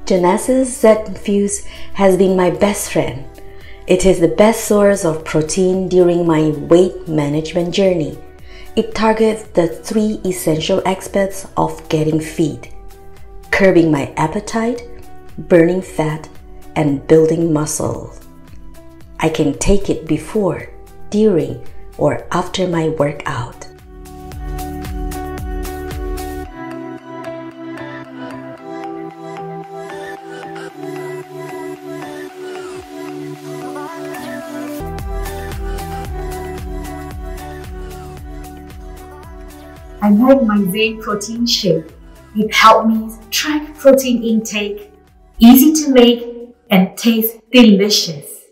Genesis Zen Fuze has been my best friend. It is the best source of protein during my weight management journey. It targets the 3 essential aspects of getting fit: curbing my appetite, burning fat, and building muscle. I can take it before, during, or after my workout. I like my Zen protein shake. It helped me track protein intake, easy to make, and tastes delicious.